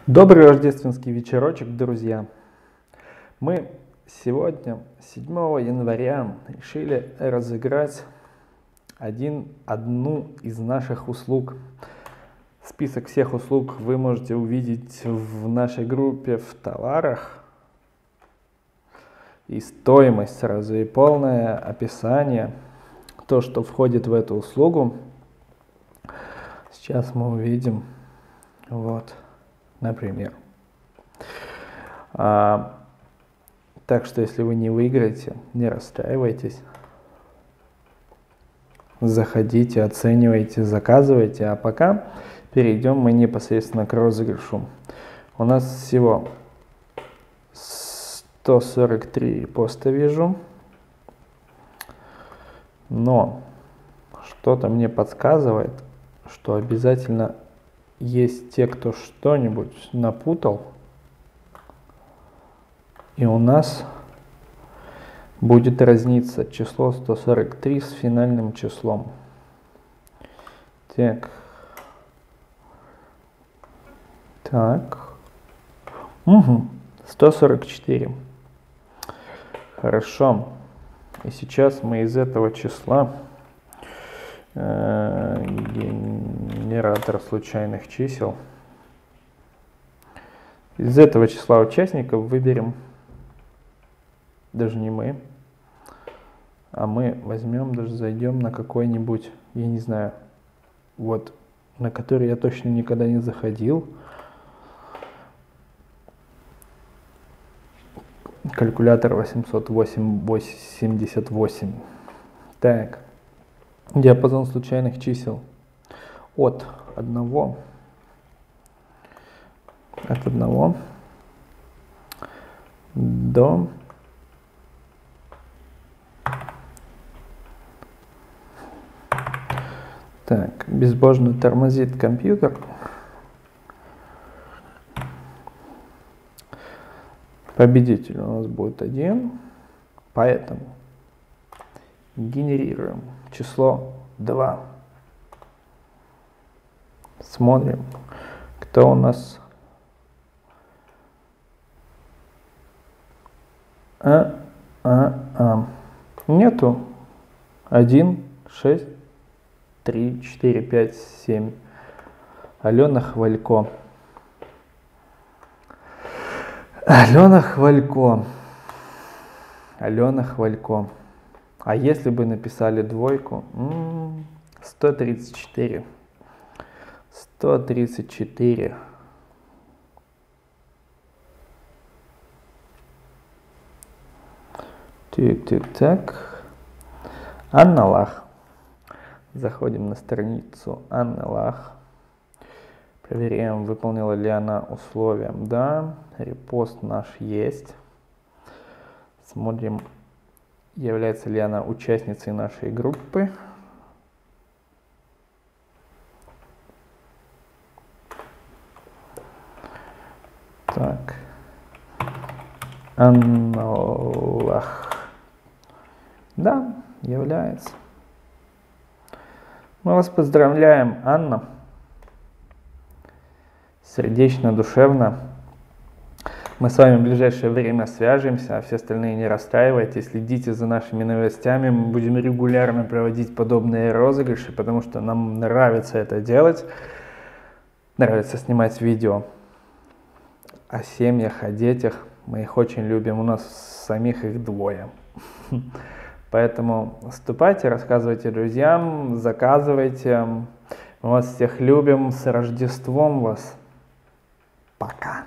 Добрый рождественский вечерочек, друзья! Мы сегодня, 7 января, решили разыграть одну из наших услуг. Список всех услуг вы можете увидеть в нашей группе в товарах. И стоимость сразу, и полное описание, то, что входит в эту услугу. Сейчас мы увидим. Вот. Например. Так что, если вы не выиграете, не расстраивайтесь. Заходите, оценивайте, заказывайте. А пока перейдем мы непосредственно к розыгрышу. У нас всего 143 поста вижу. Но что-то мне подсказывает, что обязательно есть те, кто что-нибудь напутал, и у нас будет разниться число 143 с финальным числом. Так. 144. Хорошо. И сейчас мы из этого числа генератор случайных чисел. Из этого числа участников выберем, даже не мы, а мы возьмем, даже зайдем на какой-нибудь, я не знаю, вот, на который я точно никогда не заходил. Калькулятор 888. Так. Диапазон случайных чисел от 1 до так, безбожно тормозит компьютер. Победитель у нас будет 1, поэтому генерируем число 2. Смотрим, кто у нас. Нету. 1, 6, 3, 4, 5, 7. Алена Хвалько. Алена Хвалько. Алена Хвалько. А если бы написали двойку? 134. 134. Так. Анна Лах. Заходим на страницу Анны Лах. Проверяем, выполнила ли она условия. Да. Репост наш есть. Смотрим, является ли она участницей нашей группы. Так. Анна Лах. Да, является. Мы вас поздравляем, Анна. Сердечно, душевно. Мы с вами в ближайшее время свяжемся, а все остальные не расстраивайтесь, следите за нашими новостями. Мы будем регулярно проводить подобные розыгрыши, потому что нам нравится это делать. Нравится снимать видео о семьях, о детях. Мы их очень любим, у нас самих их 2. Поэтому вступайте, рассказывайте друзьям, заказывайте. Мы вас всех любим. С Рождеством вас. Пока.